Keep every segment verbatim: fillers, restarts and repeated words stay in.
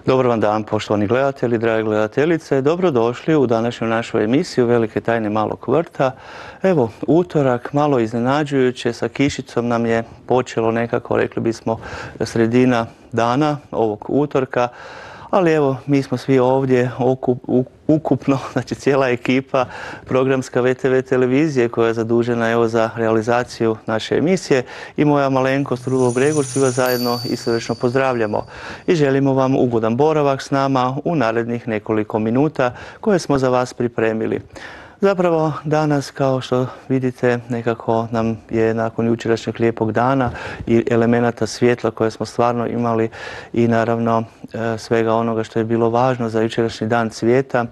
Dobar vam dan, poštovani gledatelji, drage gledateljice. Dobrodošli u današnju našu emisiju Velike tajne malog vrta. Evo, utorak, malo iznenađujuće, sa kišicom nam je počelo nekako, rekli bismo, sredina dana ovog utorka. Ali evo, mi smo svi ovdje okup, ukupno, znači cijela ekipa programska V T V televizije koja je zadužena evo za realizaciju naše emisije i moja malenkost Rudolf Gregor, svi vas zajedno i srdečno pozdravljamo i želimo vam ugodan boravak s nama u narednih nekoliko minuta koje smo za vas pripremili. Zapravo danas, kao što vidite, nekako nam je nakon jučerašnjeg lijepog dana i elemenata svjetla koje smo stvarno imali i naravno svega onoga što je bilo važno za jučerašnji dan svijeta,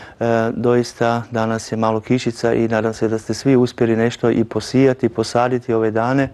doista danas je malo kišica i nadam se da ste svi uspjeli nešto i posijati, posaditi ove dane.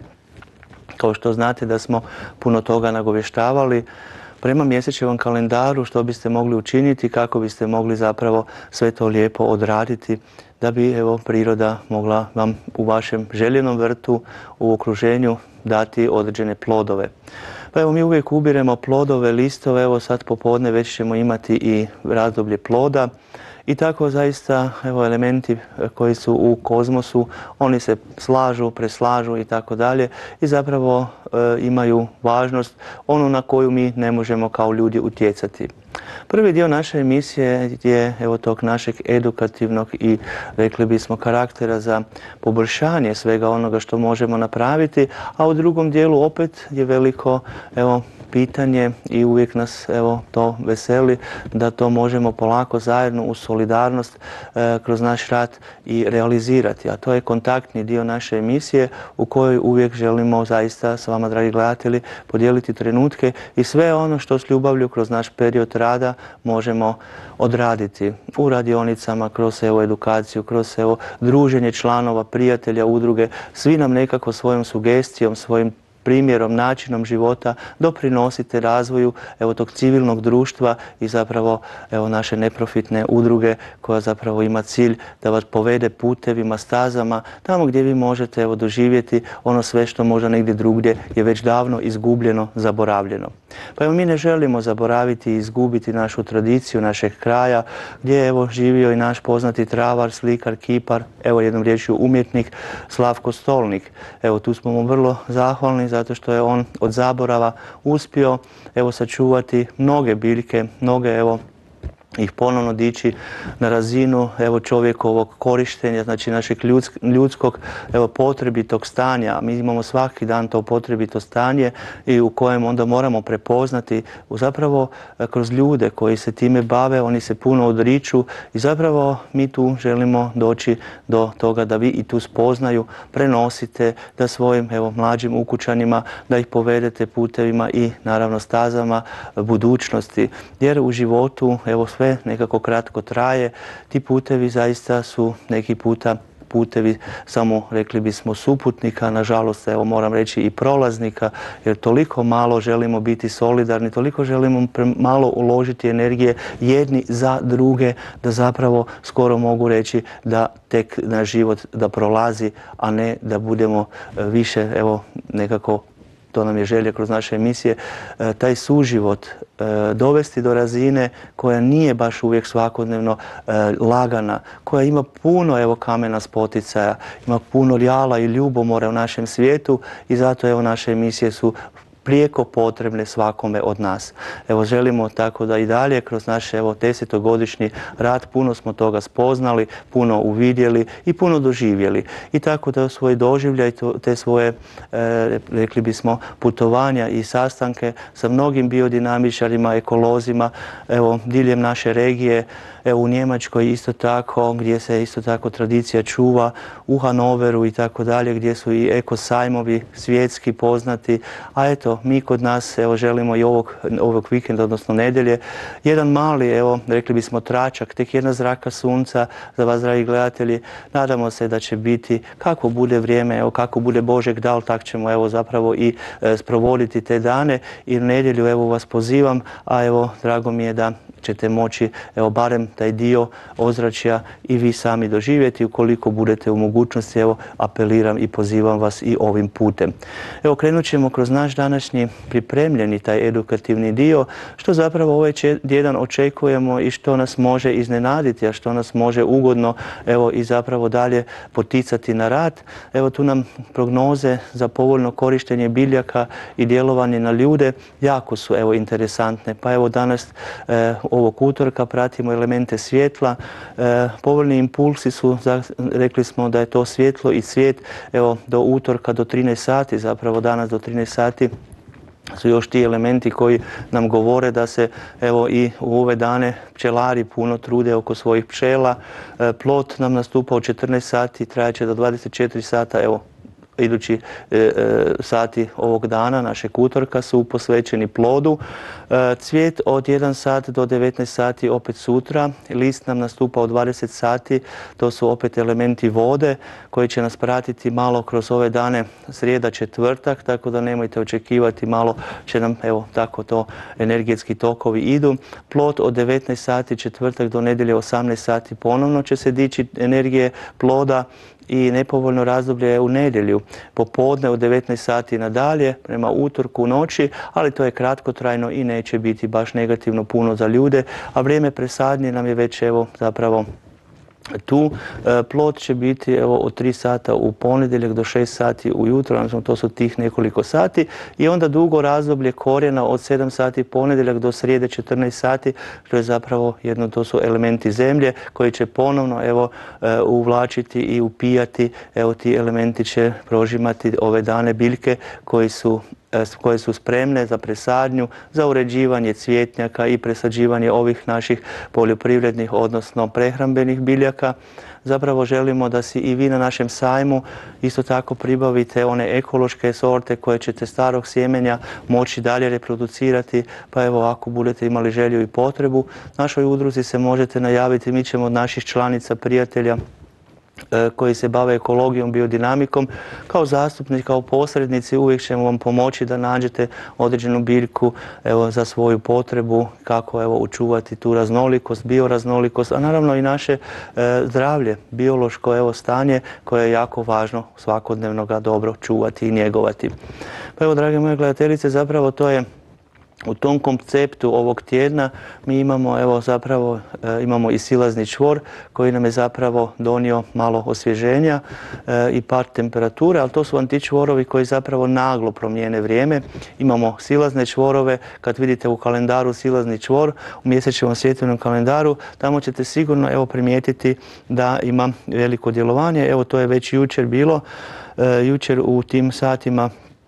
Kao što znate da smo puno toga nagovještavali prema mjesečevom kalendaru što biste mogli učiniti, kako biste mogli zapravo sve to lijepo odraditi da bi evo priroda mogla vam u vašem željenom vrtu u okruženju dati određene plodove. Pa evo mi uvijek ubiremo plodove, listove, evo sad popodne već ćemo imati i razdoblje ploda. I tako zaista evo elementi koji su u kozmosu, oni se slažu, preslažu i tako dalje i zapravo e, imaju važnost onu na koju mi ne možemo kao ljudi utjecati. Prvi dio naše emisije je evo tog našeg edukativnog i rekli bismo karaktera za poboljšanje svega onoga što možemo napraviti, a u drugom dijelu opet je veliko evo pitanje i uvijek nas evo to veseli da to možemo polako zajedno u solidarnost e, kroz naš rad i realizirati, a to je kontaktni dio naše emisije u kojoj uvijek želimo zaista s vama, dragi gledatelji, podijeliti trenutke i sve ono što s ljubavlju kroz naš period rada možemo odraditi u radionicama, kroz evo edukaciju, kroz evo druženje članova, prijatelja, udruge. Svi nam nekako svojom sugestijom, svojim primjerom, načinom života doprinosite razvoju evo tog civilnog društva i zapravo evo naše neprofitne udruge koja zapravo ima cilj da vas povede putevima, stazama, tamo gdje vi možete evo doživjeti ono sve što možda negdje drugdje je već davno izgubljeno, zaboravljeno. Pa evo mi ne želimo zaboraviti i izgubiti našu tradiciju našeg kraja gdje je evo živio i naš poznati travar, slikar, kipar, evo jednom riječju umjetnik Slavko Stolnik. Evo tu smo mu vrlo zahvalni zato što je on od zaborava uspio evo sačuvati mnoge biljke, mnoge evo ih ponovno dići na razinu evo čovjekovog korištenja, znači našeg ljudskog evo potrebitog stanja. Mi imamo svaki dan to potrebito stanje i u kojem onda moramo prepoznati zapravo kroz ljude koji se time bave, oni se puno odriču i zapravo mi tu želimo doći do toga da vi i tu spoznaju, prenosite, da svojim evo mlađim ukućanima da ih povedete putevima i naravno stazama budućnosti, jer u životu evo sve nekako kratko traje, ti putevi zaista su neki puta putevi samo, rekli bismo, suputnika, nažalost, evo moram reći i prolaznika, jer toliko malo želimo biti solidarni, toliko želimo malo uložiti energije jedni za druge, da zapravo skoro mogu reći da tek naš život da prolazi, a ne da budemo više, evo, nekako, to nam je želja kroz naše emisije, taj suživot dovesti do razine koja nije baš uvijek svakodnevno lagana, koja ima puno evo kamena spoticaja, ima puno jala i ljubomora u našem svijetu i zato evo naše emisije su prijeko potrebne svakome od nas. Evo želimo tako da i dalje kroz naš evo desetogodišnji rad puno smo toga spoznali, puno uvidjeli i puno doživjeli. I tako da svoj doživljaj, te svoje, e, rekli bismo, putovanja i sastanke sa mnogim biodinamičarima, ekolozima, evo diljem naše regije, evo u Njemačkoj isto tako, gdje se isto tako tradicija čuva, u Hanoveru i tako dalje, gdje su i eko sajmovi svjetski poznati, a eto mi kod nas evo želimo i ovog, ovog vikenda, odnosno nedjelje, jedan mali, evo rekli bismo tračak, tek jedna zraka sunca za vas, dragi gledatelji. Nadamo se da će biti, kako bude vrijeme, evo kako bude Božeg dal, tak ćemo evo zapravo i e, sprovoditi te dane i u nedjelju evo vas pozivam, a evo drago mi je da ćete moći evo barem taj dio ozračja i vi sami doživjeti. Ukoliko budete u mogućnosti, evo apeliram i pozivam vas i ovim putem. Evo krenut ćemo kroz naš današnji pripremljeni taj edukativni dio, što zapravo ovaj tjedan očekujemo i što nas može iznenaditi, a što nas može ugodno evo i zapravo dalje poticati na rad. Evo tu nam prognoze za povoljno korištenje biljaka i djelovanje na ljude jako su evo interesantne. Pa evo danas e, ovog utorka pratimo elemente svjetla. E, povoljni impulsi su, rekli smo da je to svjetlo i cvijet, evo do utorka do trinaest sati, zapravo danas do trinaest sati su još ti elementi koji nam govore da se evo i u ove dane pčelari puno trude oko svojih pčela. E, plod nam nastupa u četrnaest sati, trajaće do dvadeset četiri sata, evo idući e, e, sati ovog dana, našeg utorka, su posvećeni plodu. E, cvijet od jedan sat do devetnaest sati opet sutra. List nam nastupa od dvadeset sati, to su opet elementi vode koji će nas pratiti malo kroz ove dane srijeda, četvrtak, tako da nemojte očekivati, malo će nam, evo tako to energetski tokovi idu. Plod od devetnaest sati četvrtak do nedjelje osamnaest sati ponovno će se dići energije ploda i nepovoljno razdoblje je u nedjelju popodne od devetnaest sati nadalje prema utorku noći, ali to je kratkotrajno i neće biti baš negativno puno za ljude, a vrijeme presadnje nam je već evo zapravo tu. E, plod će biti evo od tri sata u ponedjeljak do šest sati ujutro, odnosno to su tih nekoliko sati, i onda dugo razdoblje korijena od sedam sati ponedjeljak do srijede četrnaest sati, što je zapravo jedno, to su elementi zemlje koji će ponovno evo e, uvlačiti i upijati, evo ti elementi će prožimati ove dane biljke koji su koje su spremne za presadnju, za uređivanje cvjetnjaka i presađivanje ovih naših poljoprivrednih, odnosno prehrambenih biljaka. Zapravo želimo da si i vi na našem sajmu isto tako pribavite one ekološke sorte koje ćete starog sjemenja moći dalje reproducirati, pa evo ako budete imali želju i potrebu, našoj udruzi se možete najaviti. Mi ćemo od naših članica, prijatelja koji se bave ekologijom, biodinamikom, kao zastupnici, kao posrednici, uvijek ćemo vam pomoći da nađete određenu biljku evo, za svoju potrebu, kako evo, učuvati tu raznolikost, bioraznolikost, a naravno i naše e, zdravlje, biološko evo, stanje koje je jako važno svakodnevno ga dobro čuvati i njegovati. Pa evo, drage moje gledateljice, zapravo to je u tom konceptu ovog tjedna. Mi imamo evo zapravo e, imamo i silazni čvor koji nam je zapravo donio malo osvježenja e, i pad temperature, ali to su vam ti čvorovi koji zapravo naglo promijene vrijeme. Imamo silazne čvorove, kad vidite u kalendaru silazni čvor, u mjesečevom svjetljenom kalendaru, tamo ćete sigurno evo primijetiti da ima veliko djelovanje. Evo to je već jučer bilo, e, jučer u tim satima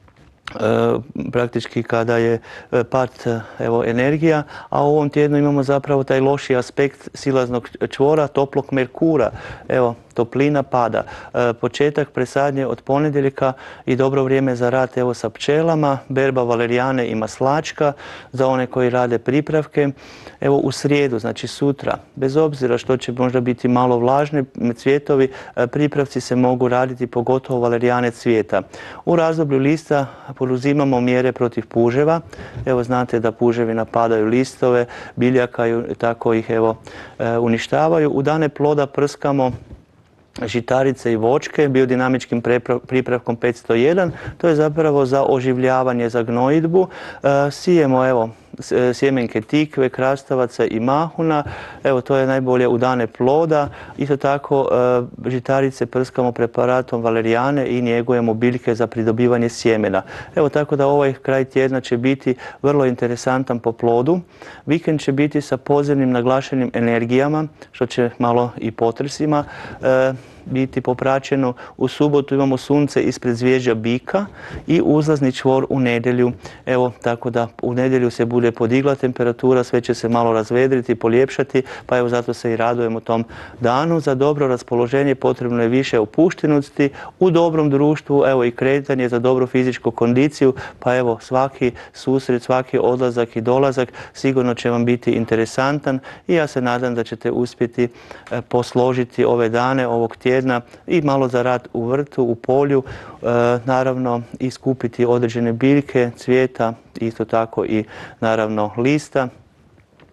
E, praktički kada je pad evo, energija, a u ovom tjednu imamo zapravo taj loši aspekt silaznog čvora, toplog Merkura. Evo, toplina pada. E, početak presadnje od ponedjeljka i dobro vrijeme za rad evo sa pčelama, berba valerijane i maslačka za one koji rade pripravke. Evo u srijedu, znači sutra, bez obzira što će možda biti malo vlažni cvjetovi, pripravci se mogu raditi, pogotovo valerijane cvijeta. U razdoblju lista poduzimamo mjere protiv puževa. Evo znate da puževi napadaju listove biljaka i tako ih evo uništavaju. U dane ploda prskamo žitarice i voćke biodinamičkim pripravkom petsto jedan. To je zapravo za oživljavanje, za gnojidbu. E, sijemo evo sjemenke tikve, krastavaca i mahuna. Evo to je najbolje u dane ploda. Isto tako e, žitarice prskamo preparatom valerijane i njegujemo biljke za pridobivanje sjemena. Evo tako da ovaj kraj tjedna će biti vrlo interesantan po plodu. Vikend će biti sa podzemnim naglašenim energijama, što će malo i potresima e, biti popraćeno. U subotu imamo sunce ispred zvježđa bika i uzlazni čvor u nedjelju. Evo, tako da u nedjelju se bude podigla temperatura, sve će se malo razvedriti, poljepšati, pa evo zato se i radujemo tom danu. Za dobro raspoloženje potrebno je više opuštenosti u dobrom društvu, evo i kretanje za dobru fizičku kondiciju, pa evo svaki susret, svaki odlazak i dolazak sigurno će vam biti interesantan i ja se nadam da ćete uspjeti posložiti ove dane ovog tjedna i malo za rad u vrtu, u polju, e, naravno i skupiti određene biljke, cvijeta, isto tako i naravno lista.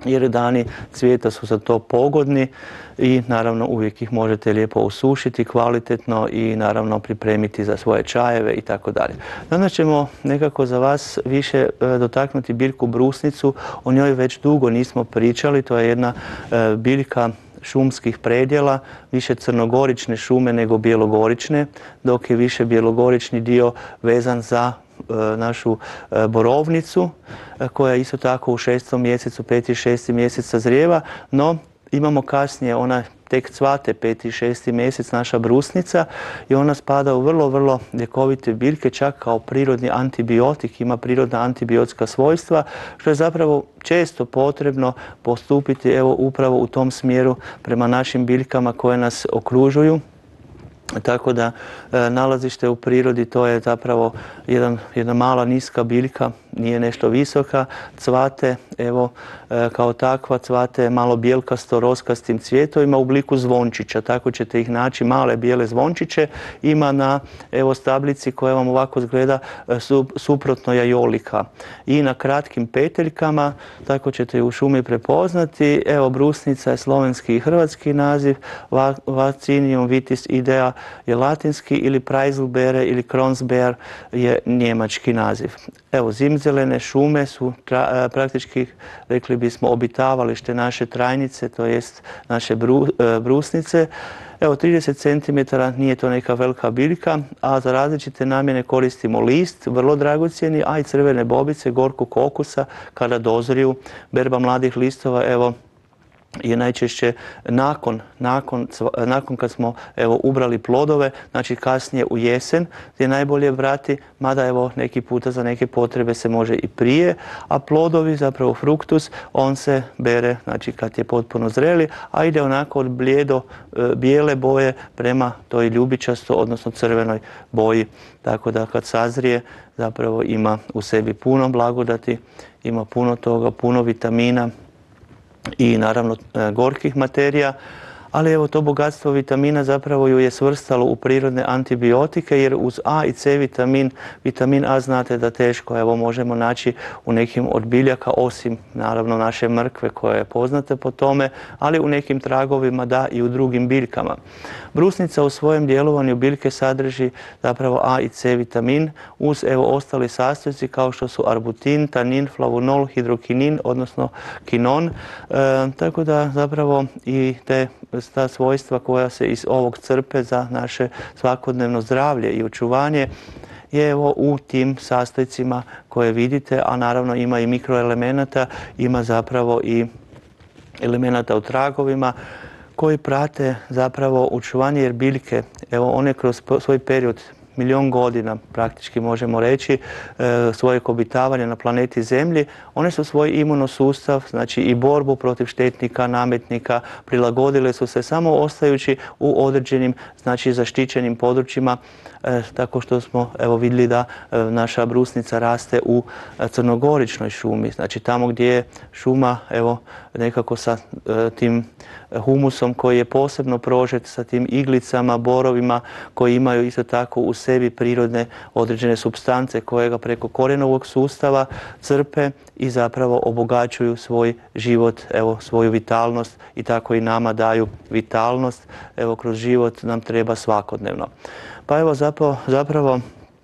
jer dani cvijeta su za to pogodni i naravno uvijek ih možete lijepo usušiti kvalitetno i naravno pripremiti za svoje čajeve i tako dalje. Danas ćemo nekako za vas više dotaknuti biljku brusnicu, o njoj već dugo nismo pričali, to je jedna biljka šumskih predjela, više crnogorične šume nego bjelogorične, dok je više bjelogorični dio vezan za našu borovnicu koja isto tako u šestom mjesecu, peti i šesti mjesec sazrijeva, no imamo kasnije, ona tek cvate peti i šesti mjesec, naša brusnica, i ona spada u vrlo, vrlo ljekovite biljke, čak kao prirodni antibiotik, ima prirodna antibiotska svojstva, što je zapravo često potrebno postupiti evo upravo u tom smjeru prema našim biljkama koje nas okružuju. Tako da e, nalazište u prirodi to je zapravo jedan, jedna mala niska biljka, nije nešto visoka, cvate, evo e, kao takva cvate malo bijelkasto roskastim cvjetovima u obliku zvončića, tako ćete ih naći, male bijele zvončiće, ima na evo stablici koja vam ovako izgleda e, su, suprotno jajolika i na kratkim peteljkama, tako ćete ju u šumi prepoznati. Evo brusnica je slovenski i hrvatski naziv, Vaccinium vitis idea je latinski ili Preiselbeere ili Kronsbeer je njemački naziv. Evo, zimzelene šume su tra, praktički, rekli bismo, obitavalište naše trajnice, to jest naše bru, brusnice. Evo, trideset centimetara, nije to neka velika biljka, a za različite namjene koristimo list, vrlo dragocjeni, a i crvene bobice, gorku kokusa kada dozriju. Berba mladih listova, evo, je najčešće nakon, nakon, nakon kad smo evo, ubrali plodove, znači kasnije u jesen, gdje najbolje brati, mada evo neki puta za neke potrebe se može i prije, a plodovi, zapravo fruktus, on se bere znači kad je potpuno zreli, a ide onako od blijedo e, bijele boje prema toj ljubičasto, odnosno crvenoj boji, tako da kad sazrije zapravo ima u sebi puno blagodati, ima puno toga, puno vitamina i naravno gorkih materija, ali evo to bogatstvo vitamina zapravo ju je svrstalo u prirodne antibiotike, jer uz A i C vitamin, vitamin A znate da teško evo možemo naći u nekim od biljaka, osim naravno naše mrkve koja je poznata po tome, ali u nekim tragovima da i u drugim biljkama. Brusnica u svojem djelovanju biljke sadrži zapravo A i C vitamin uz evo ostali sastojci kao što su arbutin, tanin, flavonol, hidrokinin, odnosno kinon, e, tako da zapravo i te ta svojstva koja se iz ovog crpe za naše svakodnevno zdravlje i očuvanje je evo u tim sastojcima koje vidite, a naravno ima i mikroelemenata, ima zapravo i elemenata u tragovima koji prate zapravo očuvanje, jer biljke, evo one kroz svoj period milijon godina, praktički možemo reći, svojeg obitavanja na planeti Zemlji, one su svoj imunosustav, znači i borbu protiv štetnika, nametnika, prilagodile su se samo ostajući u određenim, znači zaštićenim područjima, e, tako što smo evo vidjeli da e, naša brusnica raste u crnogoričnoj šumi, znači tamo gdje je šuma evo nekako sa e, tim humusom koji je posebno prožet, sa tim iglicama, borovima koji imaju isto tako u sebi prirodne određene supstance koje ga preko korjenovog sustava crpe i zapravo obogaćuju svoj život, evo svoju vitalnost, i tako i nama daju vitalnost. Evo kroz život nam treba svakodnevno. Pa evo zapravo, zapravo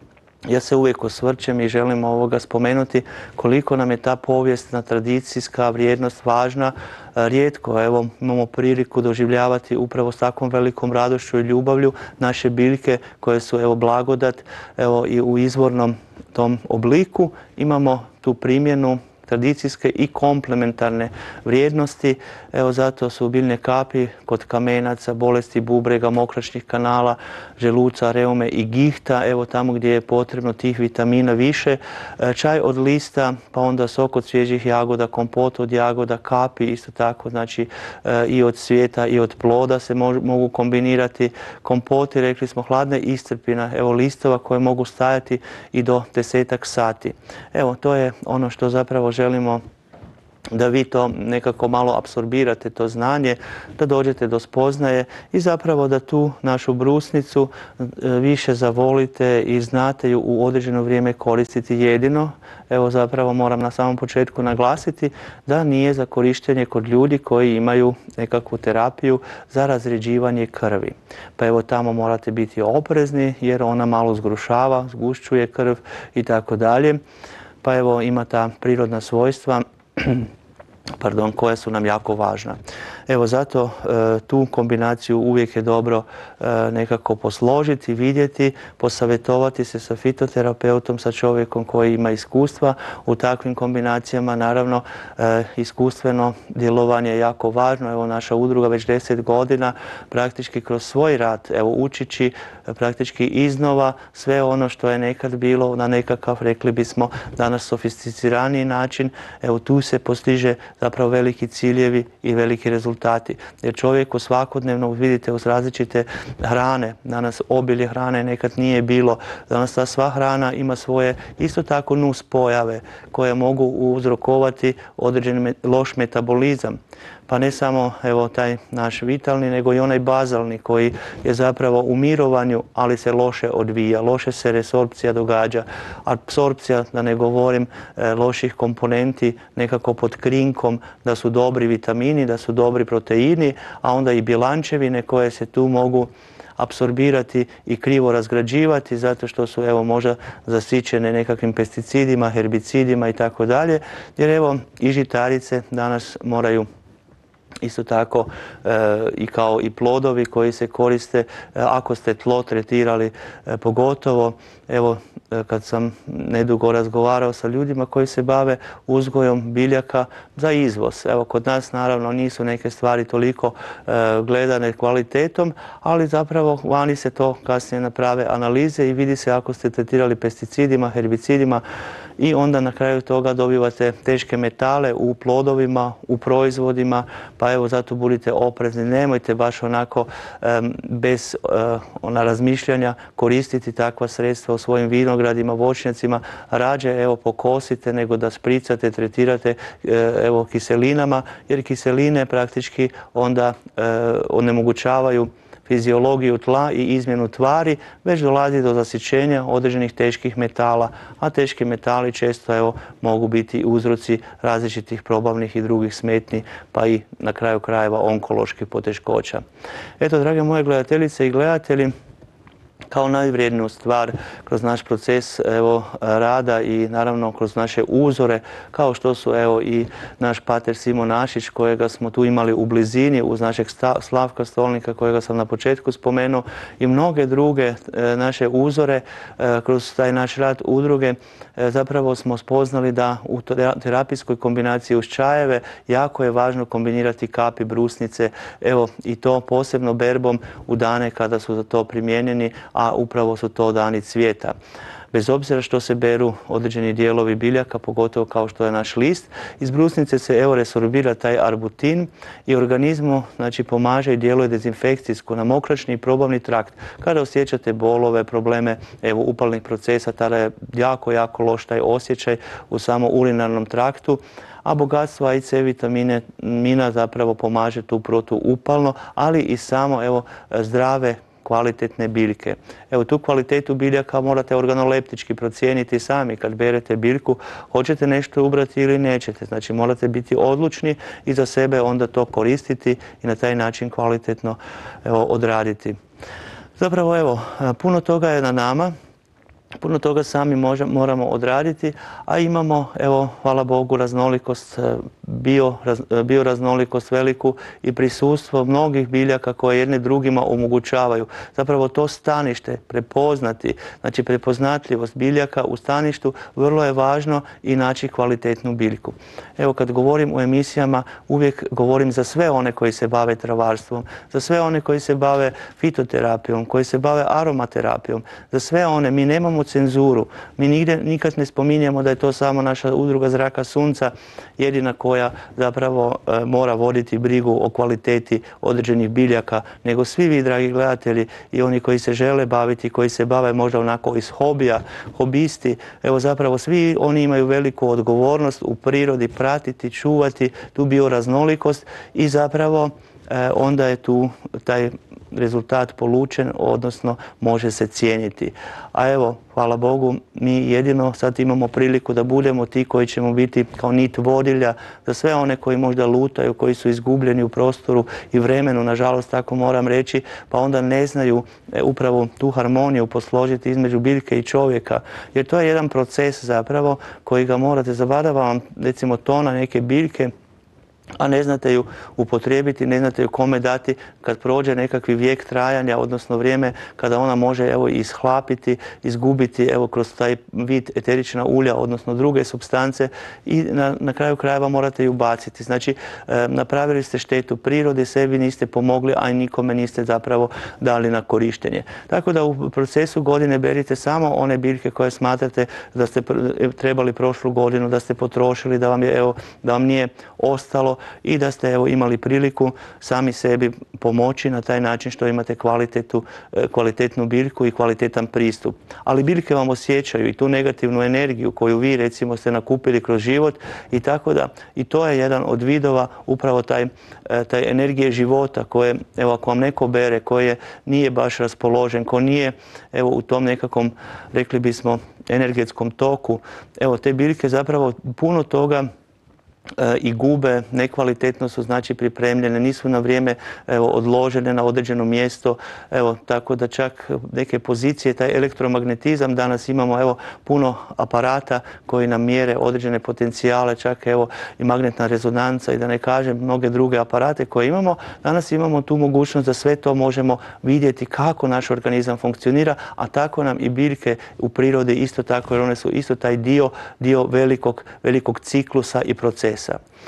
ja se uvijek osvrćem i želim ovoga spomenuti koliko nam je ta povijesna, tradicijska vrijednost važna. Rijetko evo imamo priliku doživljavati upravo s takvom velikom radošću i ljubavlju naše biljke koje su evo blagodat, evo i u izvornom tom obliku imamo tu primjenu tradicijske i komplementarne vrijednosti. Evo zato su biljne kapi kod kamenaca, bolesti bubrega, mokračnih kanala, želuca, reume i gihta, evo tamo gdje je potrebno tih vitamina više. Čaj od lista, pa onda sok od svježih jagoda, kompot od jagoda, kapi isto tako, znači i od cvijeta i od ploda se mogu kombinirati. Kompoti, rekli smo, hladne iscrpina, evo listova koje mogu stajati i do desetak sati. Evo to je ono što zapravo želimo da vi to nekako malo apsorbirate, to znanje, da dođete do spoznaje i zapravo da tu našu brusnicu više zavolite i znate ju u određeno vrijeme koristiti. Jedino, evo zapravo moram na samom početku naglasiti da nije za korištenje kod ljudi koji imaju nekakvu terapiju za razređivanje krvi. Pa evo tamo morate biti oprezni jer ona malo zgrušava, zgušćuje krv i tako dalje. Pa evo ima ta prirodna svojstva pardon, koja su nam jako važna. Evo zato e, tu kombinaciju uvijek je dobro e, nekako posložiti, vidjeti, posavjetovati se sa fitoterapeutom, sa čovjekom koji ima iskustva u takvim kombinacijama. Naravno, e, iskustveno djelovanje je jako važno. Evo naša udruga već deset godina praktički kroz svoj rad, evo učići praktički iznova sve ono što je nekad bilo na nekakav, rekli bismo, danas sofisticiraniji način. Evo tu se postiže zapravo veliki ciljevi i veliki rezultati. Jer čovjeku svakodnevno, vidite, uz različite hrane, danas obilje hrane nekad nije bilo, danas ta sva hrana ima svoje isto tako nus pojave koje mogu uzrokovati određeni loš metabolizam. Pa ne samo evo taj naš vitalni, nego i onaj bazalni koji je zapravo u mirovanju, ali se loše odvija, loše se resorpcija događa. Apsorpcija, da ne govorim, loših komponenti nekako pod krinkom da su dobri vitamini, da su dobri proteini, a onda i bjelančevine koje se tu mogu apsorbirati i krivo razgrađivati zato što su evo možda zasićene nekakvim pesticidima, herbicidima i tako dalje. Jer evo i žitarice danas moraju isto tako e, i kao i plodovi koji se koriste, e, ako ste tlo tretirali, e, pogotovo evo e, kad sam nedugo razgovarao sa ljudima koji se bave uzgojom biljaka za izvoz. Evo kod nas naravno nisu neke stvari toliko e, gledane kvalitetom, ali zapravo vani se to kasnije naprave analize i vidi se ako ste tretirali pesticidima, herbicidima, i onda na kraju toga dobivate teške metale u plodovima, u proizvodima, pa evo zato budite oprezni, nemojte baš onako um, bez uh, ona razmišljanja koristiti takva sredstva u svojim vinogradima, voćnjacima. Rađe evo pokosite nego da spricate, tretirate uh, evo kiselinama, jer kiseline praktički onda uh, onemogućavaju fiziologiju tla i izmjenu tvari, već dolazi do zasićenja određenih teških metala, a teški metali često evo, mogu biti uzroci različitih probavnih i drugih smetnji, pa i na kraju krajeva onkoloških poteškoća. Eto, drage moje gledateljice i gledatelji, kao najvrijedniju stvar kroz naš proces evo, rada i naravno kroz naše uzore, kao što su evo, i naš pater Simon Našić, kojega smo tu imali u blizini, uz našeg Slavka Stolnika, kojega sam na početku spomenuo, i mnoge druge e, naše uzore, e, kroz taj naš rad udruge, e, zapravo smo spoznali da u terapijskoj kombinaciji uz čajeve jako je važno kombinirati kapi, brusnice, evo i to posebno berbom u dane kada su za to primijenjeni, a upravo su to dani cvijeta. Bez obzira što se beru određeni dijelovi biljaka, pogotovo kao što je naš list, iz brusnice se evo resorbira taj arbutin i organizmu znači, pomaže i djeluje dezinfekcijsko na mokraćni i probavni trakt. Kada osjećate bolove, probleme evo, upalnih procesa, tada je jako, jako loš taj osjećaj u samo urinarnom traktu, a bogatstvo A i C vitamina zapravo pomaže tu protuupalno, ali i samo evo, zdrave kvalitetne biljke. Evo tu kvalitetu biljaka morate organoleptički procijeniti sami kad berete biljku, hoćete nešto ubrati ili nećete. Znači morate biti odlučni i za sebe onda to koristiti i na taj način kvalitetno evo, odraditi. Zapravo evo, puno toga je na nama. Puno toga sami možemo, moramo odraditi, a imamo, evo, hvala Bogu, raznolikost, bio, raz, bioraznolikost veliku i prisustvo mnogih biljaka koje jedne drugima omogućavaju. Zapravo to stanište prepoznati, znači prepoznatljivost biljaka u staništu, vrlo je važno i naći kvalitetnu biljku. Evo, kad govorim u emisijama, uvijek govorim za sve one koji se bave travarstvom, za sve one koji se bave fitoterapijom, koji se bave aromaterapijom, za sve one. Mi nemamo autocenzuru. Mi nigdje, nikad ne spominjemo da je to samo naša udruga Zraka sunca jedina koja zapravo e, mora voditi brigu o kvaliteti određenih biljaka, nego svi vi, dragi gledatelji, i oni koji se žele baviti, koji se bave možda onako iz hobija, hobisti, evo zapravo svi oni imaju veliku odgovornost u prirodi pratiti, čuvati tu bioraznolikost i zapravo e, onda je tu taj rezultat polučen, odnosno može se cijeniti. A evo, hvala Bogu, mi jedino sad imamo priliku da budemo ti koji ćemo biti kao nit vodilja za sve one koji možda lutaju, koji su izgubljeni u prostoru i vremenu, nažalost tako moram reći, pa onda ne znaju e, upravo tu harmoniju posložiti između biljke i čovjeka. Jer to je jedan proces zapravo koji ga morate, zabadava vam recimo tona neke biljke, a ne znate ju upotrijebiti, ne znate ju kome dati kad prođe nekakvi vijek trajanja, odnosno vrijeme kada ona može evo ishlapiti, izgubiti evo kroz taj vid eterična ulja, odnosno druge supstance i na, na kraju krajeva morate ju baciti. Znači, e, napravili ste štetu prirodi, sebi niste pomogli, a i nikome niste zapravo dali na korištenje. Tako da u procesu godine berite samo one biljke koje smatrate da ste trebali prošlu godinu, da ste potrošili, da vam je evo, da vam nije ostalo i da ste evo imali priliku sami sebi pomoći na taj način što imate kvalitetu, kvalitetnu biljku i kvalitetan pristup. Ali biljke vam osjećaju i tu negativnu energiju koju vi recimo ste nakupili kroz život i tako da i to je jedan od vidova upravo taj, taj energije života koje evo ako vam neko bere, koje nije baš raspoložen, ko nije evo u tom nekakvom rekli bismo energetskom toku, evo te biljke zapravo puno toga i gube, nekvalitetno su znači pripremljene, nisu na vrijeme evo, odložene na određeno mjesto, evo, tako da čak neke pozicije, taj elektromagnetizam, danas imamo evo, puno aparata koji nam mjere određene potencijale, čak evo, i magnetna rezonanca i da ne kažem mnoge druge aparate koje imamo, danas imamo tu mogućnost da sve to možemo vidjeti kako naš organizam funkcionira, a tako nam i biljke u prirodi isto tako, jer one su isto taj dio, dio velikog, velikog ciklusa i procesa.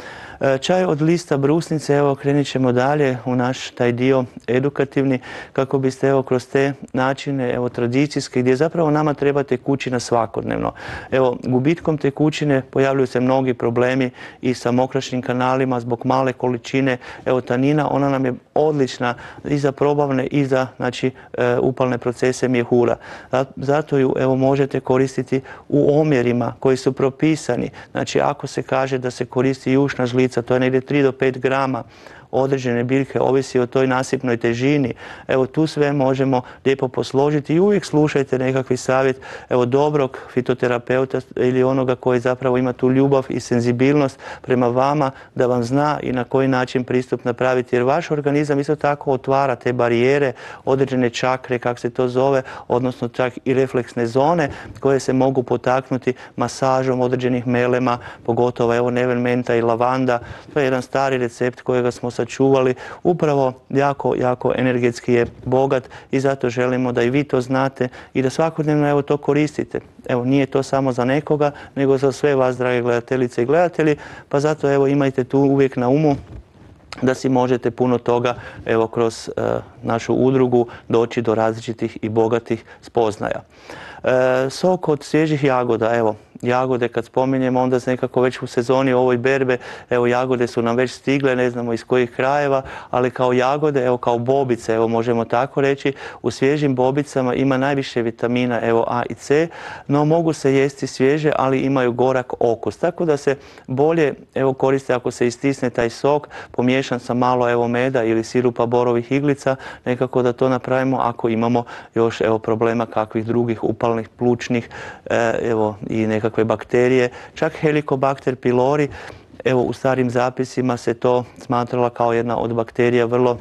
Čaj od lista brusnice, evo krenit ćemo dalje u naš taj dio edukativni kako biste evo kroz te načine evo tradicijske gdje zapravo nama treba tekućina svakodnevno. Evo gubitkom tekućine pojavljuju se mnogi problemi i sa mokraćnim kanalima zbog male količine evo tanina, ona nam je odlična i za probavne i za znači upalne procese mjehura. Zato ju evo možete koristiti u omjerima koji su propisani. Znači ako se kaže da se koristi jušna žlica, to je negdje tri do pet grama određene biljke, ovisi o toj nasipnoj težini. Evo tu sve možemo lijepo posložiti i uvijek slušajte nekakvi savjet evo dobrog fitoterapeuta ili onoga koji zapravo ima tu ljubav i senzibilnost prema vama da vam zna i na koji način pristup napraviti. Jer vaš organizam isto tako otvara te barijere, određene čakre, kako se to zove, odnosno čak i refleksne zone koje se mogu potaknuti masažom određenih melema, pogotovo evo nevermenta i lavanda. To je jedan stari recept kojega smo sačuvali, upravo jako, jako energetski je bogat i zato želimo da i vi to znate i da svakodnevno evo to koristite. Evo nije to samo za nekoga, nego za sve vas, drage gledateljice i gledatelji, pa zato evo imajte tu uvijek na umu da si možete puno toga evo kroz e, našu udrugu doći do različitih i bogatih spoznaja. E, sok od svježih jagoda, evo jagode kad spominjemo onda nekako već u sezoni ovoj berbe, evo jagode su nam već stigle, ne znamo iz kojih krajeva, ali kao jagode, evo kao bobice, evo možemo tako reći, u svježim bobicama ima najviše vitamina evo A i C, no mogu se jesti svježe, ali imaju gorak okus, tako da se bolje evo koriste ako se istisne taj sok, pomiješan sa malo evo meda ili sirupa borovih iglica, nekako da to napravimo ako imamo još evo problema kakvih drugih upalnih plućnih evo i nekako kakve bakterije, čak Helicobacter pylori, evo u starim zapisima se to smatrala kao jedna od bakterija vrlo,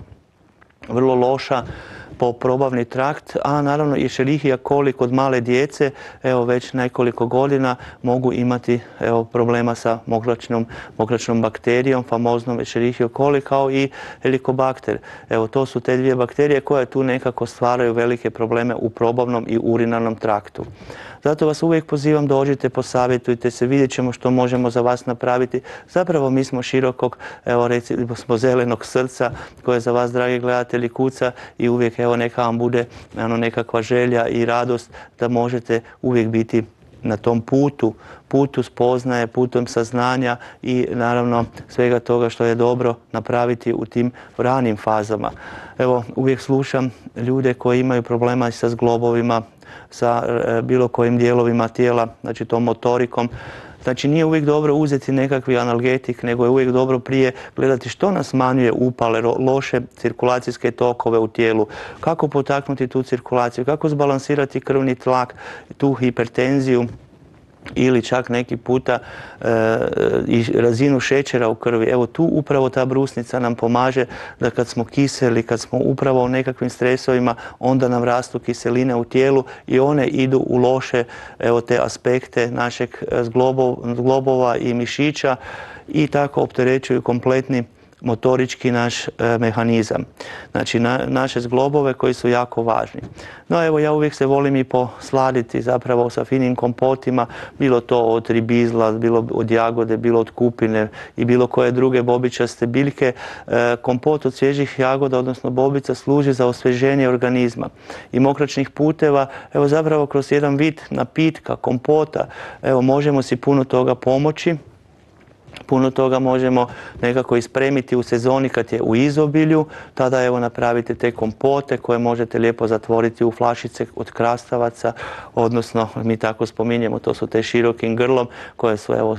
vrlo loša po probavni trakt, a naravno i Escherichia coli kod male djece, evo već nekoliko godina mogu imati evo problema sa mokraćnom, mokraćnom bakterijom, famoznom Escherichia coli kao i Helicobacter. Evo to su te dvije bakterije koje tu nekako stvaraju velike probleme u probavnom i urinarnom traktu. Zato vas uvijek pozivam, dođite, posavjetujte se, vidjet ćemo što možemo za vas napraviti. Zapravo mi smo širokog, evo recimo smo zelenog srca koje za vas, dragi gledatelji, kuca i uvijek evo evo neka vam bude ono, nekakva želja i radost da možete uvijek biti na tom putu, putu spoznaje, putom saznanja i naravno svega toga što je dobro napraviti u tim ranim fazama. Evo, uvijek slušam ljude koji imaju problema sa zglobovima, sa e, bilo kojim dijelovima tijela, znači tom motorikom. Znači nije uvijek dobro uzeti nekakvi analgetik, nego je uvijek dobro prije gledati što nas smanjuje upale, loše cirkulacijske tokove u tijelu, kako potaknuti tu cirkulaciju, kako zbalansirati krvni tlak, tu hipertenziju ili čak neki puta e, i razinu šećera u krvi. Evo tu upravo ta brusnica nam pomaže da kad smo kiseli, kad smo upravo u nekakvim stresovima, onda nam rastu kiseline u tijelu i one idu u loše evo, te aspekte našeg zglobov, zglobova i mišića i tako opterećuju kompletni motorički naš e, mehanizam. Znači na, naše zglobove koji su jako važni. No evo ja uvijek se volim i posladiti zapravo sa finim kompotima, bilo to od ribizla, bilo od jagode, bilo od kupine i bilo koje druge bobičaste biljke. E, kompot od svježih jagoda, odnosno bobica, služi za osvježenje organizma i mokračnih puteva. Evo zapravo kroz jedan vid napitka, kompota, evo možemo si puno toga pomoći. Puno toga možemo nekako ispremiti u sezoni kad je u izobilju, tada evo napravite te kompote koje možete lijepo zatvoriti u flašice od krastavaca, odnosno mi tako spominjemo, to su te širokim grlom koje su evo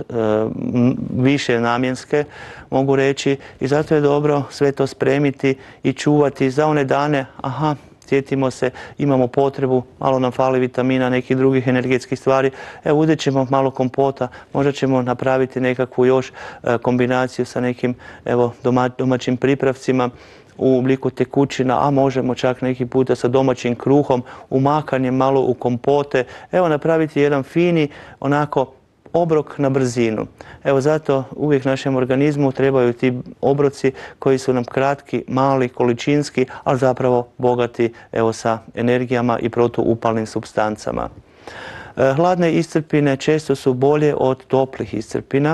više namjenske, mogu reći, i zato je dobro sve to spremiti i čuvati za one dane, aha, sjetimo se, imamo potrebu, malo nam fali vitamina, nekih drugih energetskih stvari, evo uzet ćemo malo kompota, možda ćemo napraviti nekakvu još e, kombinaciju sa nekim evo, doma, domaćim pripravcima u obliku tekućina, a možemo čak neki puta sa domaćim kruhom, umakanjem malo u kompote, evo napraviti jedan fini, onako, obrok na brzinu. Evo zato uvijek našem organizmu trebaju ti obroci koji su nam kratki, mali, količinski, ali zapravo bogati evo, sa energijama i protuupalnim supstancama. E, hladne iscrpine često su bolje od toplih iscrpina,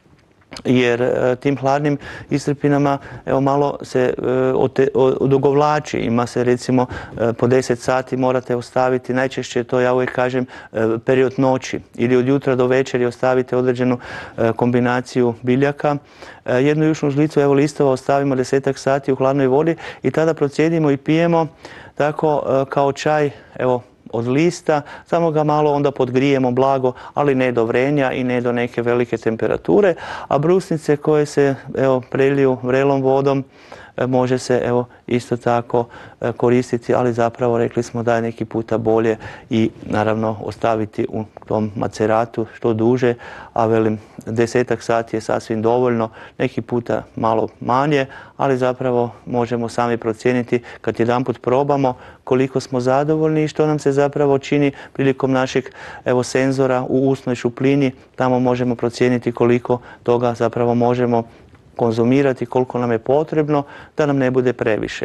jer e, tim hladnim iscrpinama evo malo se e, odugovlači, ima se recimo e, po deset sati morate ostaviti, najčešće to ja uvijek kažem e, period noći ili od jutra do večeri ostavite određenu e, kombinaciju biljaka. E, jednu jušnu žlicu evo listova ostavimo desetak sati u hladnoj vodi i tada procijedimo i pijemo tako e, kao čaj, evo od lista, samo ga malo onda podgrijemo blago, ali ne do vrenja i ne do neke velike temperature, a brusnice koje se evo, preliju vrelom vodom može se evo, isto tako koristiti, ali zapravo rekli smo da je neki puta bolje i naravno ostaviti u tom maceratu što duže, a velim desetak sati je sasvim dovoljno, neki puta malo manje, ali zapravo možemo sami procijeniti kad jedanput probamo koliko smo zadovoljni i što nam se zapravo čini prilikom našeg evo, senzora u usnoj šupljini, tamo možemo procijeniti koliko toga zapravo možemo konzumirati, koliko nam je potrebno da nam ne bude previše.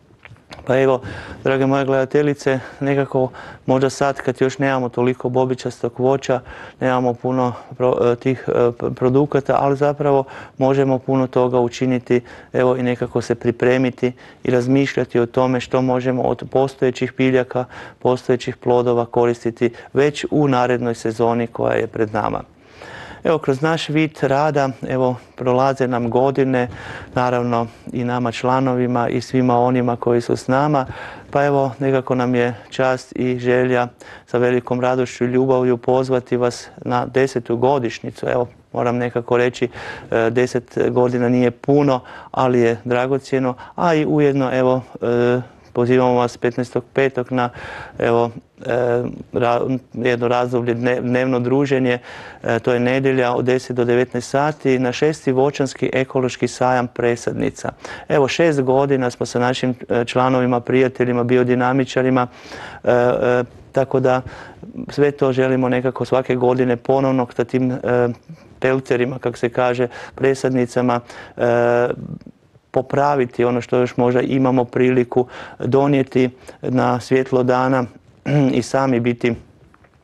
Pa evo, drage moje gledateljice, nekako možda sad kad još nemamo toliko bobičastog voća, nemamo puno pro, tih produkata, ali zapravo možemo puno toga učiniti, evo i nekako se pripremiti i razmišljati o tome što možemo od postojećih biljaka, postojećih plodova koristiti već u narednoj sezoni koja je pred nama. Evo, kroz naš vid rada, evo, prolaze nam godine, naravno i nama članovima i svima onima koji su s nama, pa evo, nekako nam je čast i želja sa velikom radošću i ljubavlju pozvati vas na desetu godišnjicu. Evo, moram nekako reći, deset godina nije puno, ali je dragocjeno, a i ujedno, evo, pozivamo vas petnaestog petog na evo, e, ra, jedno razdoblje dnevno druženje, e, to je nedjelja od deset do devetnaest sati na šesti voćanski ekološki sajam Presadnica. Evo šest godina smo sa našim članovima, prijateljima, biodinamičarima, e, e, tako da sve to želimo nekako svake godine ponovno sa tim e, pelcerima, kako se kaže, presadnicama, e, popraviti ono što još možda imamo priliku donijeti na svjetlo dana i sami biti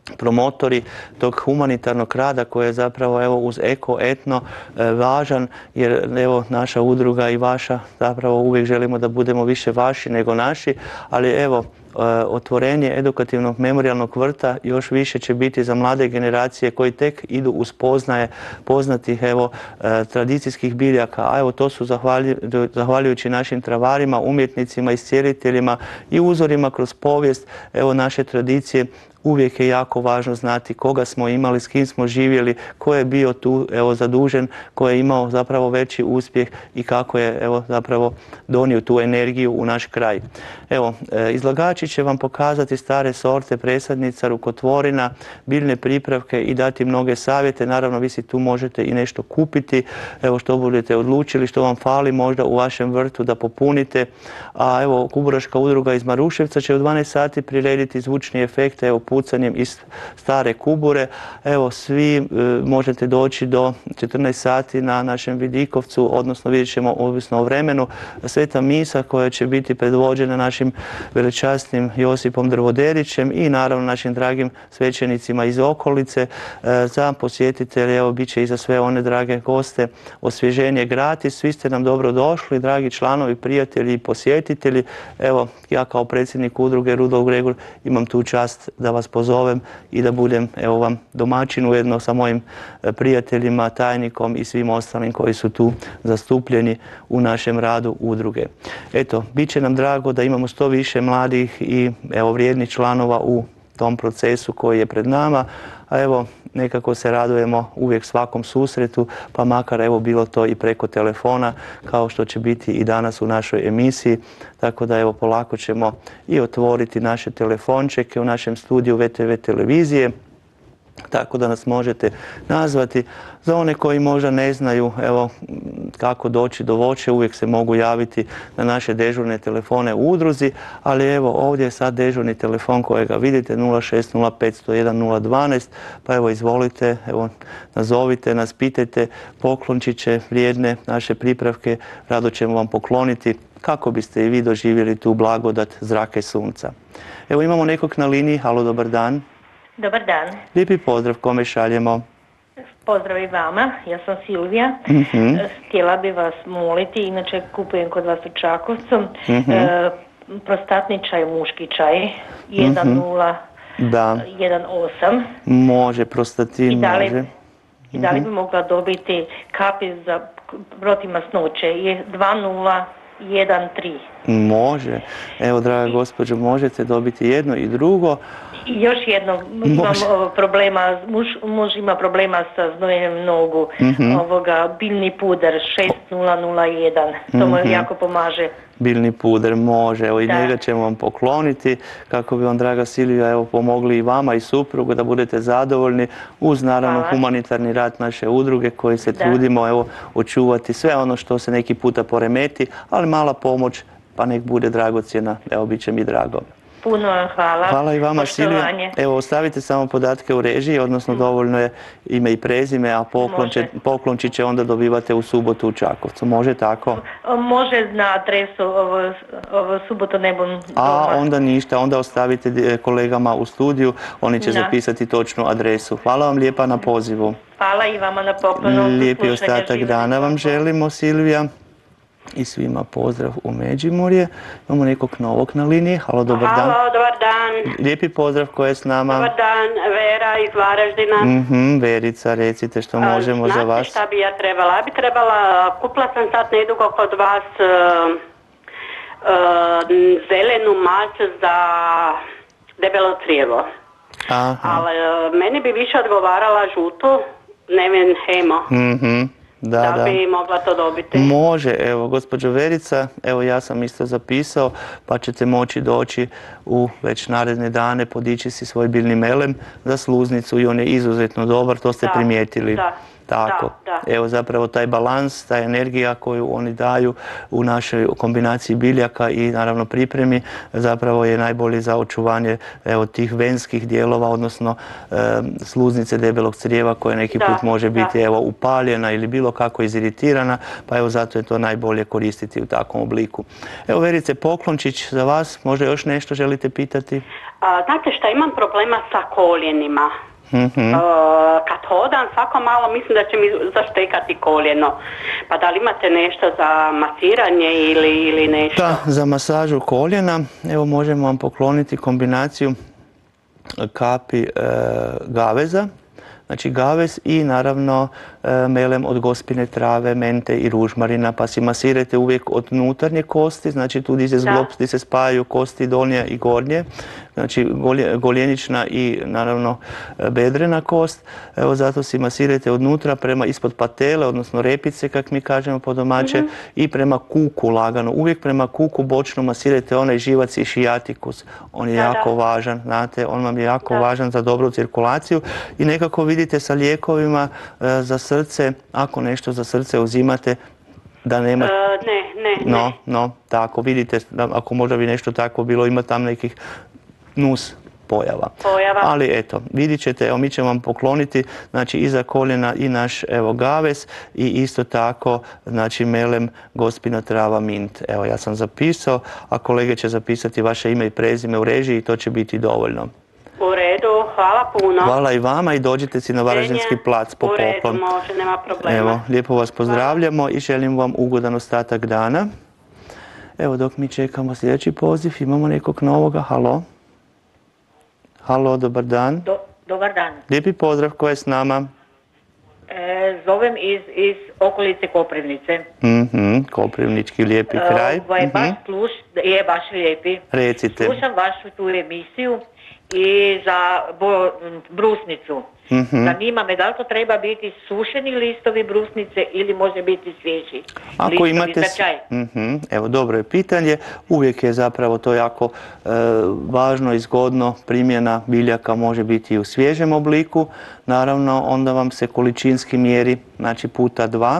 promotori tog humanitarnog rada koji je zapravo evo uz eko etno važan, jer evo naša udruga i vaša zapravo uvijek želimo da budemo više vaši nego naši, ali evo otvorenje edukativnog memorijalnog vrta još više će biti za mlade generacije koji tek idu uz spoznaje poznatih evo tradicijskih biljaka, a evo to su zahvaljujući našim travarima, umjetnicima, iscijeliteljima i uzorima kroz povijest evo naše tradicije. Uvijek je jako važno znati koga smo imali, s kim smo živjeli, ko je bio tu evo zadužen, ko je imao zapravo veći uspjeh i kako je evo zapravo donio tu energiju u naš kraj. Evo, izlagači će vam pokazati stare sorte presadnica, rukotvorina, biljne pripravke i dati mnoge savjete. Naravno, vi si tu možete i nešto kupiti, evo što budete odlučili, što vam fali možda u vašem vrtu da popunite. A evo, Kuburaška udruga iz Maruševca će u dvanaest sati prirediti zvučni efekte, evo pucanjem iz stare kubure. Evo, svi e, možete doći do četrnaest sati na našem vidikovcu, odnosno vidjet ćemo ovisno o vremenu, sveta misa koja će biti predvođena našim veličasnim Josipom Drvoderićem i naravno našim dragim svećenicima iz okolice. E, za posjetitelje, evo, bit će i za sve one drage goste osvježenje gratis. Svi ste nam dobro došli, dragi članovi, prijatelji i posjetitelji. Evo, ja kao predsjednik udruge Rudolf Gregor imam tu čast da vas pozovem i da budem evo vam domaćin ujedno sa mojim prijateljima, tajnikom i svim ostalim koji su tu zastupljeni u našem radu udruge. Eto, bit će nam drago da imamo što više mladih i evo vrijednih članova u tom procesu koji je pred nama, a evo nekako se radujemo uvijek svakom susretu, pa makar evo bilo to i preko telefona, kao što će biti i danas u našoj emisiji. Tako da evo polako ćemo i otvoriti naše telefončeke u našem studiju ve te ve televizije, tako da nas možete nazvati. Za one koji možda ne znaju evo kako doći do voća, uvijek se mogu javiti na naše dežurne telefone u udruzi, ali evo ovdje je sad dežurni telefon kojega vidite nula šest nula pet sto jedan nula dvanaest, pa evo izvolite, evo nazovite nas, pitajte, poklončiće vrijedne naše pripravke, rado ćemo vam pokloniti kako biste i vi doživjeli tu blagodat zraka i sunca. Evo imamo nekog na liniji, halo, dobar dan. Dobar dan. Lijepi pozdrav, kome šaljemo? Pozdrav i vama, ja sam Silvija. Mm-hmm. Htjela bi vas moliti, inače kupujem kod vas u Čakovcu, mm-hmm. e, prostatni čaj, muški čaj, jedan nula jedan osam. Može, prostatin, I da li, može. I da li bi mogla dobiti kapi za protiv masnoće, je dva nula jedan tri. Može. Evo, draga gospođo, možete dobiti jedno i drugo. I još jedno, imam problema, muž, muž ima problema sa znojenjem nogu, mm-hmm. ovoga, biljni puder šest nula nula jedan, to mm-hmm. mu jako pomaže. Biljni puder, može, evo i da. Njega ćemo vam pokloniti kako bi vam, draga Silvija, evo pomogli i vama i suprugu da budete zadovoljni uz naravno Hvala. humanitarni rad naše udruge koji se da. trudimo evo očuvati sve ono što se neki puta poremeti, ali mala pomoć pa nek bude dragocjena, evo bit će mi drago. Puno hvala. Hvala i vama, Silvija. Evo, ostavite samo podatke u režiji, odnosno mm. dovoljno je ime i prezime, a poklončiće će onda dobivate u subotu u Čakovcu. Može tako? Može na adresu, ovo, ovo subotu ne bom doma. A onda ništa, onda ostavite kolegama u studiju, oni će da. zapisati točnu adresu. Hvala vam lijepa na pozivu. Hvala i vama na poklonu. Lijepi ostatak dana vam želimo, Silvija. I svima pozdrav u Međimurje. Imamo nekog novog na liniji. Halo, dobar dan. Halo, dobar dan. Lijepi pozdrav, ko je s nama? Dobar dan, Vera iz Varaždina. Mm-hmm, Verica, recite što možemo Znate za vas. Znate šta bi ja trebala? Ja bi trebala, kupila sam sad nedugo kod vas uh, uh, zelenu mast za debelo crijevo. Aha. Ali uh, meni bi više odgovarala žutu, Neven Hemo. Mhm. Da, da, da bi mogla to dobiti. Može, evo, gospođo Verica, evo ja sam isto zapisao, pa ćete moći doći u već naredne dane, podići si svoj biljni melem za sluznicu i on je izuzetno dobar, to ste da, primijetili. Da, Tako. Da, da. Evo zapravo taj balans, ta energija koju oni daju u našoj kombinaciji biljaka i naravno pripremi zapravo je najbolji za očuvanje evo tih venskih dijelova, odnosno e, sluznice debelog crijeva koja neki da, put može biti da. evo upaljena ili bilo kako iziritirana, pa evo zato je to najbolje koristiti u takvom obliku. Evo Verice Poklončić za vas, možda još nešto želite pitati? A, znate šta, imam problema sa koljenima. Mm-hmm. Uh, kad hodam, svako malo mislim da će mi zaštekati koljeno. Pa da li imate nešto za masiranje ili, ili nešto? Da, za masažu koljena, evo možemo vam pokloniti kombinaciju kapi e, gaveza. Znači gavez i naravno e, melem od gospine trave, mente i ružmarina, pa si masirajte uvijek od unutarnje kosti, znači tu gdje se zglob, gdje se spajaju kosti donje i gornje, znači golje, goljenična i naravno bedrena kost. Evo zato si masirajte odnutra prema ispod patele, odnosno repice, kak mi kažemo po domaće, mm-hmm. i prema kuku lagano. Uvijek prema kuku bočno masirajte onaj živac i šijatikus. On je da, jako da. važan, znate, on vam je jako da. važan za dobru cirkulaciju i nekako vidite sa lijekovima e, za srce, ako nešto za srce uzimate, da nema... Uh, ne, ne, no, ne. No, tako, vidite, da, ako možda bi nešto tako bilo, ima tam nekih nus pojava. Pojava. Ali eto, vidit ćete, evo mi ćemo vam pokloniti, znači iza koljena i naš evo gavez i isto tako, znači melem, gospina trava, mint. Evo ja sam zapisao, a kolege će zapisati vaše ime i prezime u režiji i to će biti dovoljno. U redu, hvala puno. Hvala i vama i dođite si na Varaždinski plac po poklon. U redu, može, nema problema. Evo, lijepo vas pozdravljamo hvala. I želim vam ugodan ostatak dana. Evo dok mi čekamo sljedeći poziv, imamo nekog novoga. Halo. Halo, dobar dan. Do, dobar dan. Lijepi pozdrav, ko je s nama? E, zovem iz, iz okolice Koprivnice. Mhm, Koprivnički lijepi kraj. Ovaj, mm-hmm. baš sluš, je baš lijepi. Recite. Slušam vašu tu emisiju i za bo, brusnicu. Mm-hmm. Zanima me da li to treba biti sušeni listovi brusnice ili može biti svježi Ako listovi imate... za čaj. Mm-hmm. Evo, dobro je pitanje. Uvijek je zapravo to jako e, važno i zgodno. Primjena biljaka može biti i u svježem obliku. Naravno, onda vam se količinski mjeri, znači puta dva.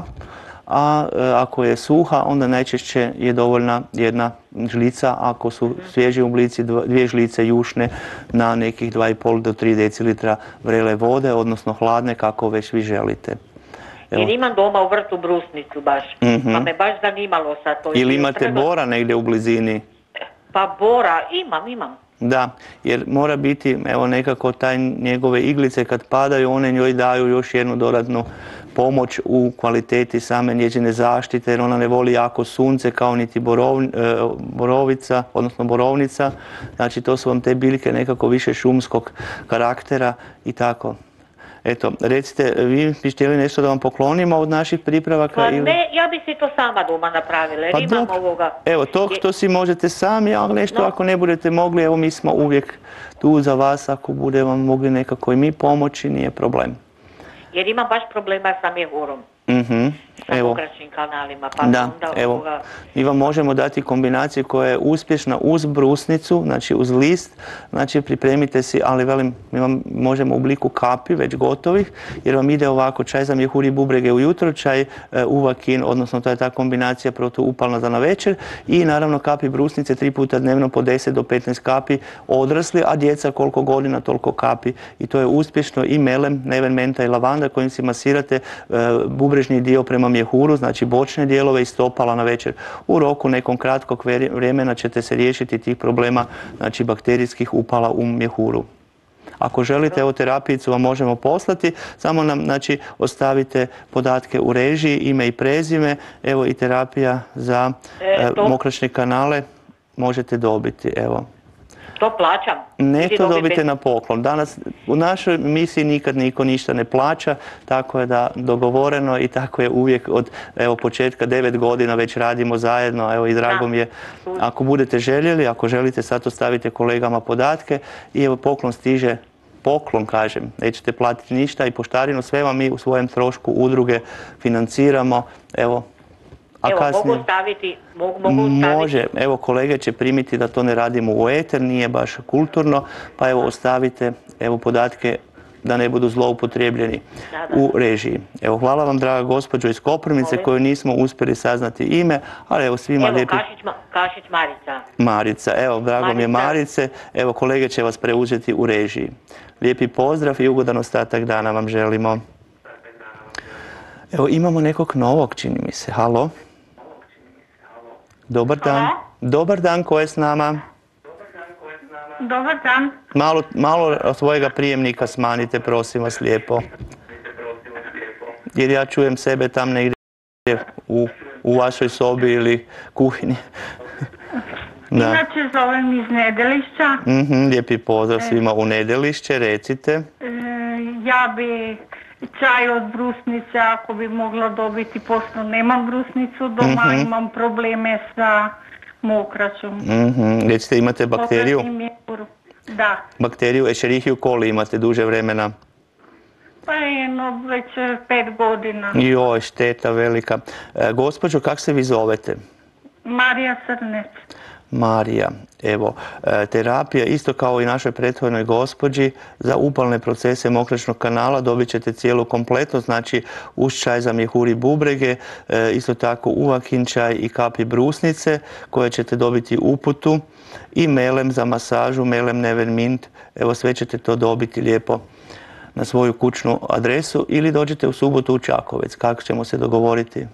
A e, ako je suha, onda najčešće je dovoljna jedna žlica, ako su svježi oblici, dvije žlice jušne na nekih dva i pol do tri decilitra vrele vode, odnosno hladne, kako već vi želite. Evo. Jer imam doma u vrtu brusnicu baš, mm-hmm. pa me baš zanimalo sad to. Ili imate treba... bora negdje u blizini? Pa bora, imam, imam. Da, jer mora biti, evo nekako taj njegove iglice kad padaju, one njoj daju još jednu dodatnu pomoć u kvaliteti same njezine zaštite, jer ona ne voli jako sunce kao niti borov, e, borovica, odnosno borovnica. Znači to su vam te biljke nekako više šumskog karaktera i tako. Eto, recite, vi bi htjeli nešto da vam poklonimo od naših pripravaka? Pa ili... ne, ja bi si to sama doma napravila, jer pa imam ovoga... Evo, to što si možete sami, ali nešto no. ako ne budete mogli, evo mi smo uvijek tu za vas, ako bude vam mogli nekako i mi pomoći, nije problem. Jer imam baš problema sa mjehurom. Mhm. Sa mokračnim kanalima. Pa da, onda evo, ovoga... mi vam možemo dati kombinaciju koja je uspješna uz brusnicu, znači uz list, znači pripremite si, ali velim, mi vam možemo u obliku kapi već gotovih, jer vam ide ovako čaj za mjehur i bubrege ujutro, čaj e, uvakin, odnosno to je ta kombinacija protuupalna za navečer i naravno kapi brusnice tri puta dnevno po deset do petnaest kapi odrasli, a djeca koliko godina toliko kapi i to je uspješno i melem, neven, menta i lavanda kojim si masirate e, bubrežni dio prema mjehuru, znači bočne dijelove i stopala na večer. U roku nekom kratkog vremena ćete se riješiti tih problema, znači bakterijskih upala u mjehuru. Ako želite, evo terapijicu vam možemo poslati, samo nam znači ostavite podatke u režiji, ime i prezime, evo i terapija za e, to... mokračne kanale možete dobiti, evo. To plaćam? Ne, to dobite na poklon. Danas u našoj misiji nikad niko ništa ne plaća, tako je da dogovoreno i tako je uvijek od evo, početka devet godina već radimo zajedno. Evo i drago mi je, ako budete željeli, ako želite sad ostavite kolegama podatke i evo poklon stiže, poklon kažem, nećete platiti ništa i poštarinu, sve vam mi u svojem trošku udruge financiramo. Evo, A evo, kasnije... mogu staviti, mogu, mogu staviti... Može, evo kolege će primiti da to ne radimo u eter, nije baš kulturno, pa evo ostavite evo podatke da ne budu zloupotrijebljeni u režiji. Evo, hvala vam, draga gospođo iz Koprivnice, koju nismo uspjeli saznati ime, ali evo svima lijepi... Evo, Kašić, Kašić Marica. Marica, evo, drago mi je Marice. Evo, kolege će vas preuzeti u režiji. Lijepi pozdrav i ugodan ostatak dana vam želimo. Evo, imamo nekog novog, čini mi se. Halo? Dobar dan. Dobar dan, ko je s nama? Dobar dan. Malo, malo svojega prijemnika smanjite, prosim vas lijepo. Jer ja čujem sebe tam negdje u, u vašoj sobi ili kuhinji. Da. Inače zovem iz Nedelišća. Mm-hmm, lijepi pozdrav svima u Nedelišće, recite. E, ja bi čaj od brusnice ako bi mogla dobiti, pošto nemam brusnicu doma, mm-hmm. imam probleme sa mokraćom. Mm-hmm. Recite, imate bakteriju? Da. Bakteriju Escherichia coli imate duže vremena? Pa jedno, već pet godina. Joj, šteta velika. E, gospođo, kako se vi zovete? Marija Crnec. Marija, evo, e, terapija isto kao i našoj prethodnoj gospođi za upalne procese mokraćnog kanala dobit ćete cijelu kompletno, znači uz čaj za mjehuri bubrege, e, isto tako uvakin čaj i kapi brusnice koje ćete dobiti uputu i melem za masažu, melem Nevermint, evo sve ćete to dobiti lijepo na svoju kućnu adresu ili dođete u subotu u Čakovec, kako ćemo se dogovoriti?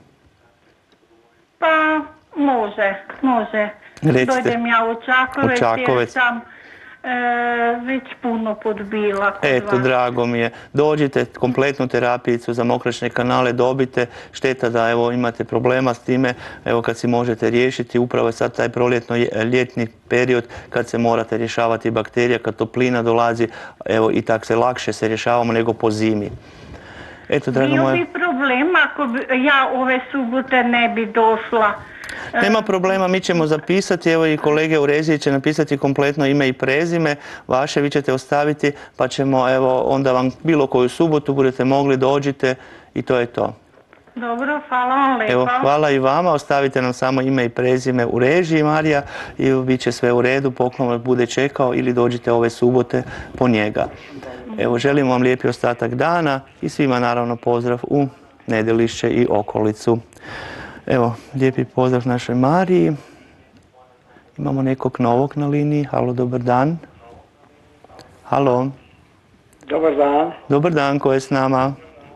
Pa, može, može. Recite. Dođem ja u Čakovec, u Čakovec. jer sam e, već puno podbila kod Eto, vas. drago mi je. Dođite, kompletnu terapijicu za mokraćne kanale dobite. Šteta da evo imate problema s time, evo kad si možete riješiti, upravo je sad taj proljetno-ljetni period kad se morate rješavati bakterija, kad toplina dolazi, evo i tak se lakše se rješavamo nego po zimi. Eto, drago moje... Bio bi problem ako bi ja ove subote ne bi došla. Nema problema, mi ćemo zapisati, evo i kolege u režiji će napisati kompletno ime i prezime, vaše vi ćete ostaviti, pa ćemo evo onda vam bilo koju subotu budete mogli dođite i to je to. Dobro, hvala vam lijepa. Evo, hvala i vama, ostavite nam samo ime i prezime u režiji, Marija, i bit će sve u redu, poklon vas bude čekao ili dođite ove subote po njega. Evo, želimo vam lijepi ostatak dana i svima naravno pozdrav u Nedelišće i okolicu. Evo, lijepi pozdrav našoj Mariji. Imamo nekog novog na liniji. Halo, dobar dan. Halo. Dobar dan. Dobar dan, ko je s nama?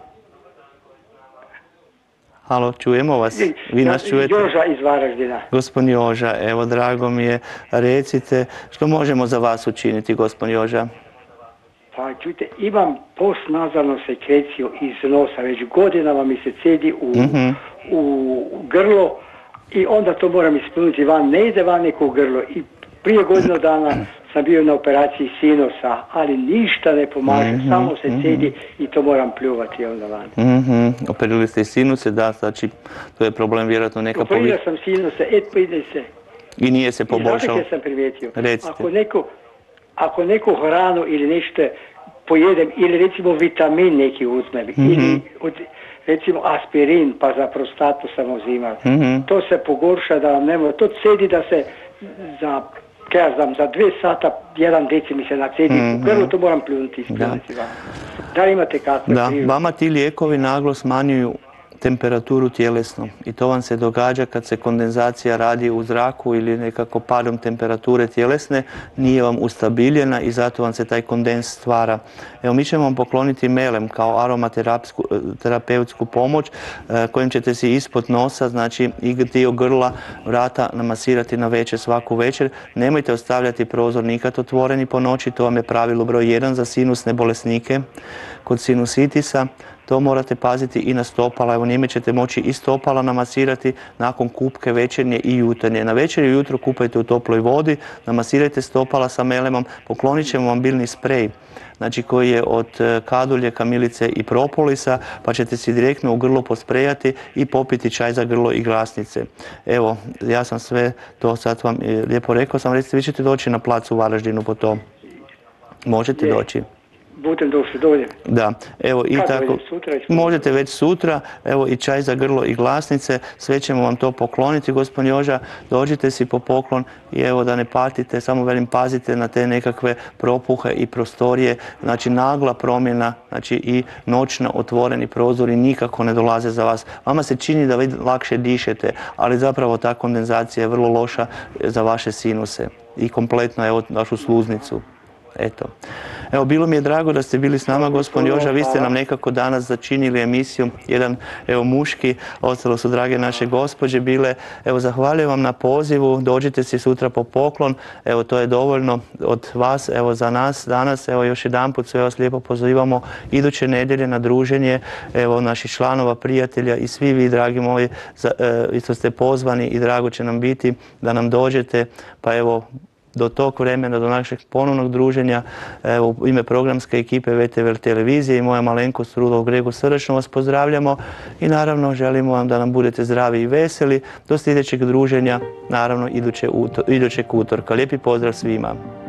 Halo, čujemo vas? Vi nas čujete? Joža iz Varaždina. Gospodin Joža, evo, drago mi je. Recite, što možemo za vas učiniti, gospodin Joža? Pa čujte, imam postnazalnu sekreciju iz nosa, već godinama mi se cedi u, mm-hmm. u grlo i onda to moram ispuniti van, ne ide van neko u grlo. I prije godinu dana sam bio na operaciji sinusa, ali ništa ne pomaže, mm-hmm. samo se cedi i to moram pljuvati onda van. Mm-hmm. Operirali ste i sinuse, da, znači to je problem vjerojatno neka povi... Operirao sam sinuse, et pa ide se. I nije se poboljšalo? I sam primijetio. Recite. Ako neko, ako neku hranu ili nešto pojedem, ili recimo vitamin neki uzmem, mm-hmm. ili od, recimo aspirin, pa za prostatu sam uzimao, mm-hmm. to se pogorša da vam nema, to cedi da se za, kaj ja znam, za dve sata jedan deci mi se nacedi, mm-hmm. u grlu to moram pljunuti ispuniti. Da. da li imate kakve Da, krivu? vama ti lijekovi naglo smanjuju temperaturu tjelesno i to vam se događa kad se kondenzacija radi u zraku ili nekako padom temperature tjelesne, nije vam ustabiljena i zato vam se taj kondens stvara. Evo, mi ćemo vam pokloniti melem kao aromaterapeutsku pomoć kojim ćete si ispod nosa, znači i dio grla, vrata namasirati na večer svaku večer. Nemojte ostavljati prozor nikad otvoreni po noći, to vam je pravilo broj jedan za sinusne bolesnike. Kod sinusitisa to morate paziti i na stopala, evo njime ćete moći i stopala namasirati nakon kupke večernje i jutarnje. Na večer i ujutro kupajte u toploj vodi, namasirajte stopala sa melemom, poklonit ćemo vam biljni sprej, znači koji je od kadulje, kamilice i propolisa, pa ćete si direktno u grlo posprejati i popiti čaj za grlo i glasnice. Evo, ja sam sve to sad vam lijepo rekao, sam recite, vi ćete doći na plac u Varaždinu po to. Možete Je. doći. budem došli dolje. Da, evo i Kad tako, dođem, sutra već? možete već sutra, evo i čaj za grlo i glasnice, sve ćemo vam to pokloniti, gospodin Joža, dođite si po poklon i evo da ne patite, samo velim pazite na te nekakve propuhe i prostorije, znači nagla promjena, znači i noćno otvoreni prozori nikako ne dolaze za vas. Vama se čini da vi lakše dišete, ali zapravo ta kondenzacija je vrlo loša za vaše sinuse i kompletno evo vašu sluznicu. Eto. Evo, bilo mi je drago da ste bili s nama, gospodin Joža, vi ste nam nekako danas začinili emisiju, jedan, evo, muški, ostalo su drage naše gospođe bile. Evo, zahvaljujem vam na pozivu, dođite si sutra po poklon, evo, to je dovoljno od vas, evo, za nas danas, evo, još jedan put sve vas lijepo pozivamo iduće nedjelje na druženje, evo, naših članova, prijatelja i svi vi, dragi moji, za, e, isto ste pozvani i drago će nam biti da nam dođete, pa evo, do tog vremena, do našeg ponovnog druženja, evo, u ime programske ekipe V T V televizije i moja malenkost Rudolf Grego srdačno vas pozdravljamo i naravno želimo vam da nam budete zdravi i veseli do sljedećeg druženja, naravno iduće uto, idućeg utorka. Lijepi pozdrav svima.